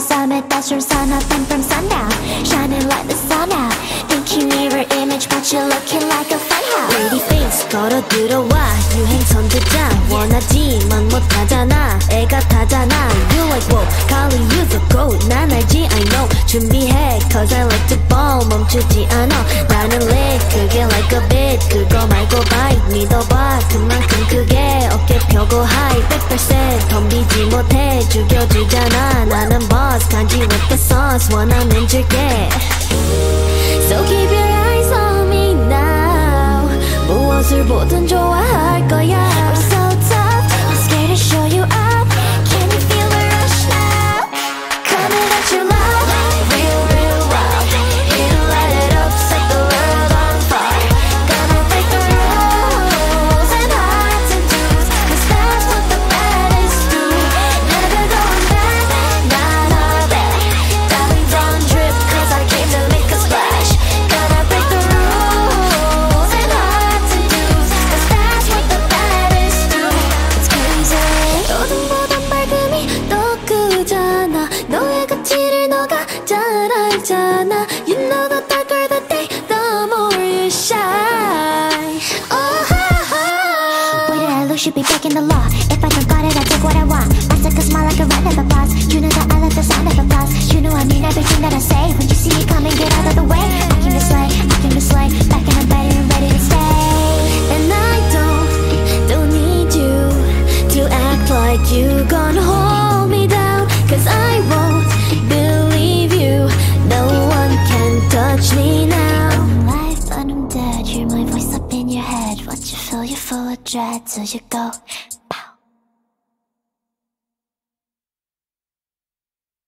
밤에 따스한 sun up and from sundown, shining like the sun out. Thinking mirror image but you're looking like a funhouse. Lady face 걸어 들어와 유행 선두장 원하지만 못하잖아 애가 타잖아. You like whoa calling you the goat 난 알지 I know 준비해 cause I like to ball 멈추지 않아 나는 lit 그게 like a bit 그거 말고 bite 믿어봐 그만큼 크게 어깨 펴고 high 100% 덤비지 못해 죽여주잖아 나는 boss 간지 with the sauce 원하면 줄게 So keep your eyes on me now 무엇을 보든 좋아할 거야 I'm so tough I'm scared to show you up Can you feel the rush now Coming at your love Real, real love You light it up Set the world on fire Gonna break the rules And hearts and dues Cause that's what the baddest do Never going back Not all that Diamonds on drip Cause I came to make a splash Gonna break the rules And hearts and dues Cause that's what the baddest do It's crazy 어둠보단 밝음이 더 크잖아 너의 가치를 너가 잘 알잖아 You know the darker the day the more you shine Why did I lose you be breaking the law If I don't got it I take what I want I take a smile like a random applause You know that I love the sound of applause You know I mean everything that I say When you see me coming get out of the way I came to slay, I came to slay Back and I'm better and ready to stay And I don't need you To act like you gonna hold me down Cause I won't believe you No one can touch me now I'm alive but I'm dead Hear my voice up in your head Watch you feel you're full of dread Till you go